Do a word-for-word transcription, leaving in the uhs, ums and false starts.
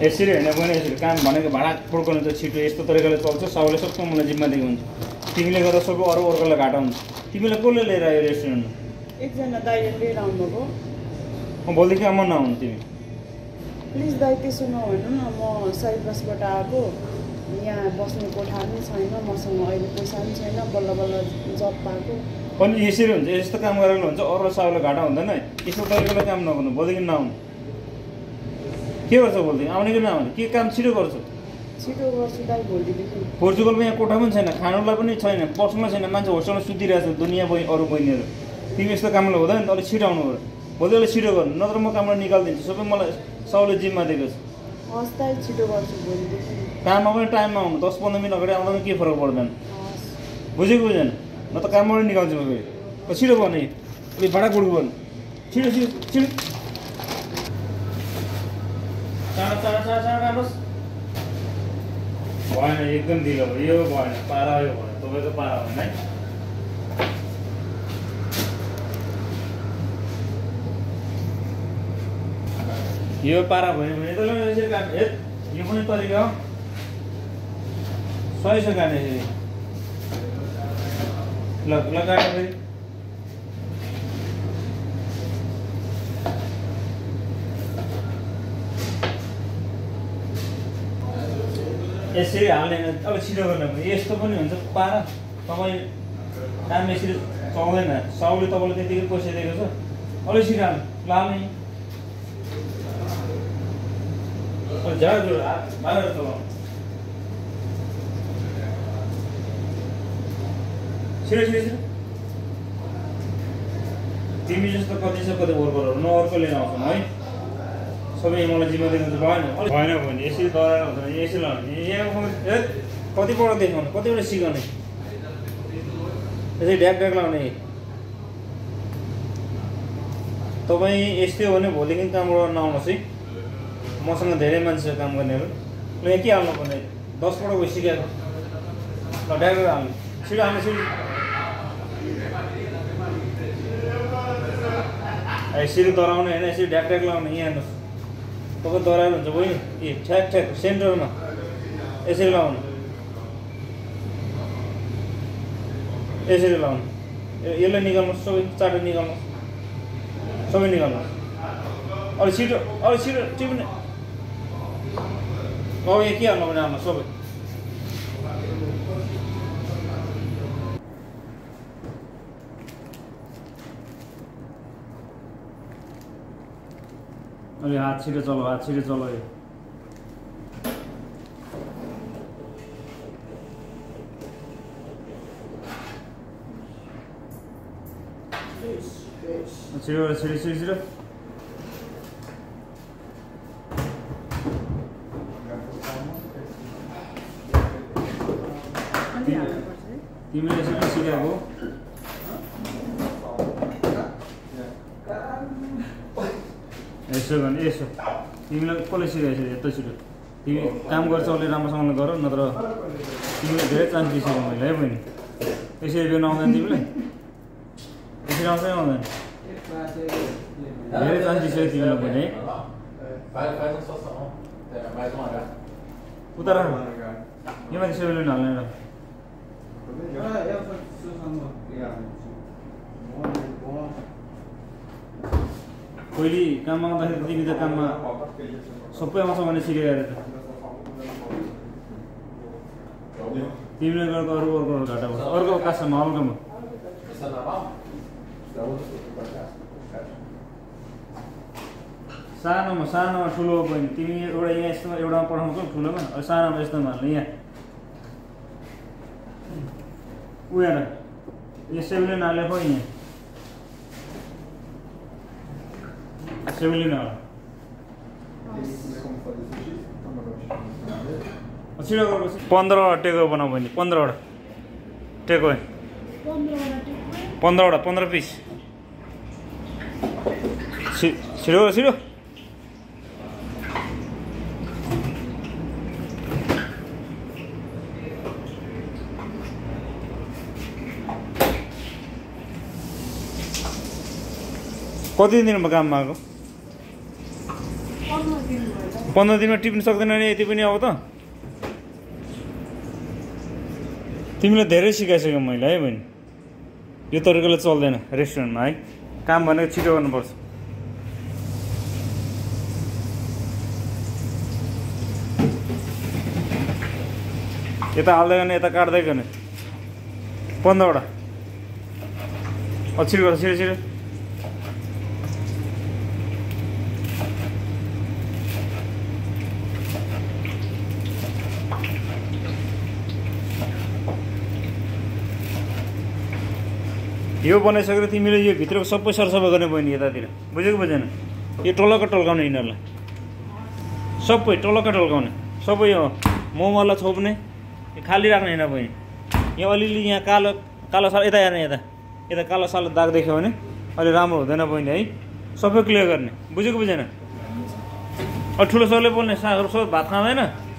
यसरी होइन पनि यसरी काम भनेको भाडा पुर्काउनु त छिटो यस्तो तरिकाले चल्छ सबैले सब मलाई जिम्मा दिएको हुन्छ तिमीले गर्दा सबै अरू अर्कोलाई घाटा हुन्छ तिमीलाई कसले लिएर आयो रेस्टुरेन्टमा एकजना दाइले लिएर आउनुभयो म भोलिदेखि आउनु नआउनु तिमी प्लिज दाइ त्यसो नभन्नु न म साइप्रसबाट आएको यहाँ बस्ने कोठा पनि छैन मसँग अहिले पैसा पनि छैन बल्ल बल्ल जब पाएको पनि यसरी हुन्छ यस्तो काम गरेर हुन्छ अरू सबैलाई घाटा हुँदैन यस्तो तरिकाले काम नगर्नु भोलिदेखि नआउनु के गर्छ भोलिदेखि आउने कि नआउने के काम छिटो गर्छु छिटो गर्छु दाइ भोलिदेखि पोर्चुगलमा यहाँ कोठा पनि छैन खानुलाई पनि छैन बस्नुलाई छैन मान्छे होस्टेलमा सुतिरहेको छ दुनियाँ बहिनी अरू बहिनीहरू तिमी यस्तो कामलाई हुँदैन नि त अलिक छिटो आउनु पऱ्यो भोलि अलिक छिटो गर्नु नत्र म कामलाई निकालिदिन्छु सबै मलाई सबैले जिम्मा दिएको छ हस् दाइ छिटो गर्छु भोलिदेखि काममा पनि टाइममा आउनु दस पन्ध्र मिनट अगाडि आउँदा पनि के फरक पर्दैन बुझेको बुझेन न त कामबाट निकाल्छु म फेरि छिटो गर्ने अलिक भाडा गुडु गर्नु छिटो छिटो छिटो चाँडो चाँडो चाँडो चाँडो गर्नुहोस् भएन एकदम ढिलो भयो यो भएन पारा यो भएन तपाईँको पारा भएन है यो पारा भयो भने त यसरी काट्ने हे यो पनि तरिका हो सही छ काट्ने यसरी ल ल काट्यो फेरि यसरी हाल्ने अलिक छिटो गर्ने भने यस्तो पनि हुन्छ पारा तपाईँ काम यसरी चल्दैन साउले तपाईँले त्यतिकै पैसा दिएको छ अलिक छिटो हाल्नु लाउने झाडा जोड मारेर चलाउनु छिटो छिटो छिटो तिमी जस्तो कति छ कति वर्करहरू न अर्को लिन आउँछन् है सबै मलाई जिम्मा दिनु त भएन भएन भने यसरी दराएर हुँदैन यसरी लाउने यहाँ कतिपल्ट देखाउने कतिवटा सिकाउने यसरी ढ्याक ढ्याक लाउने तपाईँ यस्तै हो भने भोलिदेखि कामबाट नआउनुहोस् है मसँग धेरै मान्छे छ काम गर्नेहरू ल यहाँ के हाल्नुपर्ने दसपल्ट गयो सिकाएको ल ढ्याक ढ्याक हाल्नु छिटो हाल्नु छिटो यसरी दराउने होइन यसरी ढ्याक ढ्याक लाउने यहाँ हेर्नुहोस् तपाईँ दराएर हुन्छ बहिनी ए ठ्याक ठ्याक सेन्टरमा यसरी लाउनु यसरी लाउनु यसलाई निकाल्नुहोस् सबै चाटो निकाल्नुहोस् सबै निकाल्नुहोस् अलिक छिटो अलिक छिटो टिप्ने अब यहाँ के हाल्नु भने हाल्नु सबै अलि हात छिटो चलो हात छिटो चलो यो छिटो छिटो छिटो छिटो तिमीले यसरी सिकाएको यसो गर्ने यसो तिमीलाई कसले सिकाएछ यत्रो छिटो तिमी काम गर्छ अलि राम्रोसँगले गर नत्र तिमीले धेरै चान्स दिइसक्यो मैले है बहिनी यसरी बेर्नु आउँदैन तिमीलाई यसरी आउँछ आउँदैन धेरै चान्स दिइसक्यो तिमीलाई बहिनी उता राख यो माथि सेभेन हाल्ने र पहिले काममा आउँदाखेरि तिमी त काममा सबै आउँछ भने सिकाएर त तिमीले गर्दा अरू अर्को घाटा पर्छ अर्को कासमा हल्कामा सानोमा सानोमा ठुलो बहिनी तिमी एउटा यहाँ यस्तोमा एउटामा पठाउँछौ ठुलोमा सानोमा यस्तोमा हाल्नु यहाँ उयो हेर यो सेभेन हाले पो यहाँ सेभेन हाल छिटो गरेपछि पन्ध्रवटा टेको बनाऊ भने पन्ध्रवटा टेको पन्ध्रवटा पन्ध्र पिस छिटो छिटो कति दिनमा काममा आएको पन्ध्र दिनमा टिप्न सक्दैन नि यति पनि अब त तिमीलाई धेरै सिकाइसक्यो मैले है बहिनी यो तरिकाले चल्दैन रेस्टुरेन्टमा है काम भनेको छिटो गर्नुपर्छ यता हाल्दै गर्ने यता काट्दै गर्ने पन्ध्रवटा अब छिटो गर्छ छिटो छिटो यो बनाइसकेर तिमीले यो भित्रको सबै सरसफाइ गर्ने बहिनी यतातिर बुझेको बुझेन यो टलक्क टल्काउने यिनीहरूलाई सबै टलक्क टल्काउने सबै यो मोमोलाई छोप्ने खाली राख्ने होइन बहिनी यहाँ अलिअलि यहाँ कालो कालो साल यता हेर्ने यता यता कालो सालो दाग देख्यो भने अलि राम्रो हुँदैन बहिनी है सबै क्लियर गर्ने बुझेको बुझेन अब ठुलो सरले बोल्ने सागहरू सबै भात खाँदैन